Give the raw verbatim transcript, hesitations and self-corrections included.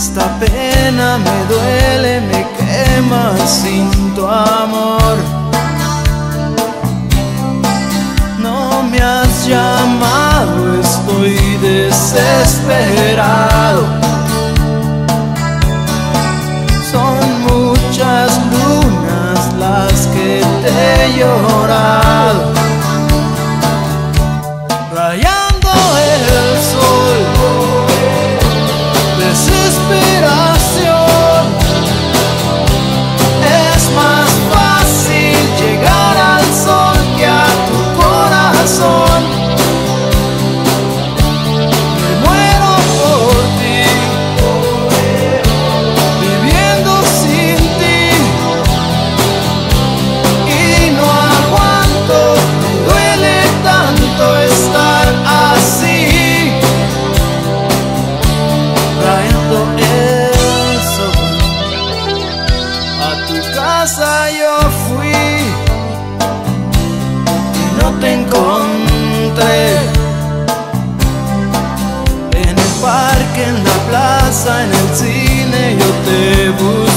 Esta pena me duele, me quema sin tu amor. No me has llamado, estoy desesperado. Son muchas lunas las que te he llorado, rayando el sol. Desesperación, es más fácil llegar al sol que a tu corazón. Me muero por ti, viviendo sin ti, y no aguanto, me duele tanto estar así. Trayendo el sol, a tu casa yo fui y no te encontré. En el parque, en la plaza, en el cine yo te busqué.